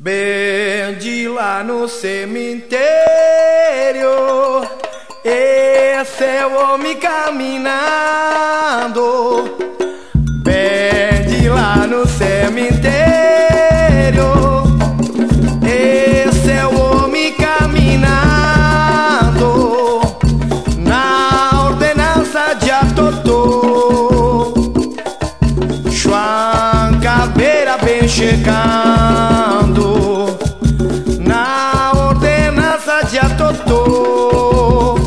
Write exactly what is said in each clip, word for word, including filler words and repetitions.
Bem de lá no cemitério, esse é o homem caminhando. Bem de lá no cemitério, esse é o homem caminhando. Na ordenança de Atotô, João Caveira vem chegando. Na ordenança de Atotô,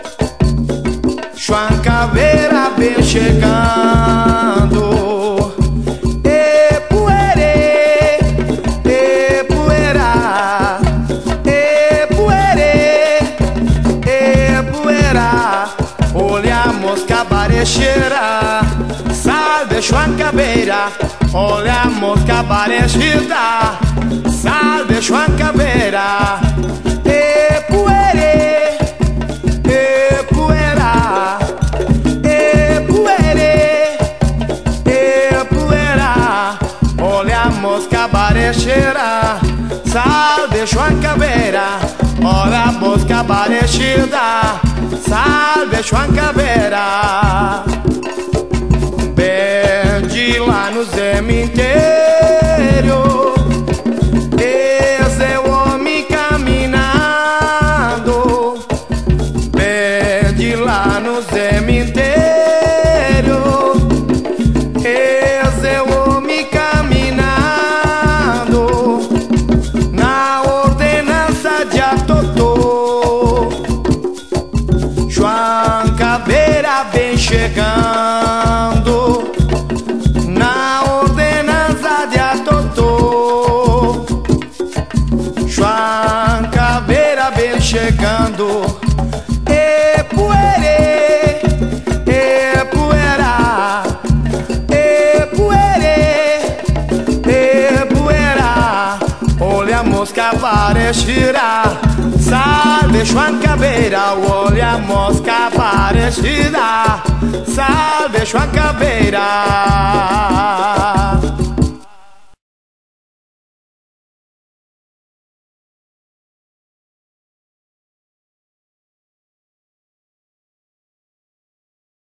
João Caveira vem chegando. E poerê, e poeira, e poerê, e poeira. Olhamos cabarecheira, salve João Caveira. Olhamos cabarecheira, salve João Caveira. E poerê, e poeira, e poerê, e poeira. Olhamos cabarecheira, salve João Caveira. Olhamos cabarecheira, salve João Caveira. Bem de lá no cemitério, esse é o homem caminhando. Bem de lá no cemitério, esse é o homem caminhando. Na ordenança de Atotô, João Caveira vem chegando. Na ordenança de Atotô, João Caveira vem chegando. E poerê, e poeira, e poerê, e poeira. Olhamos cabarecheira, salve João Caveira. Olhamos cabarecheira, salve João Caveira.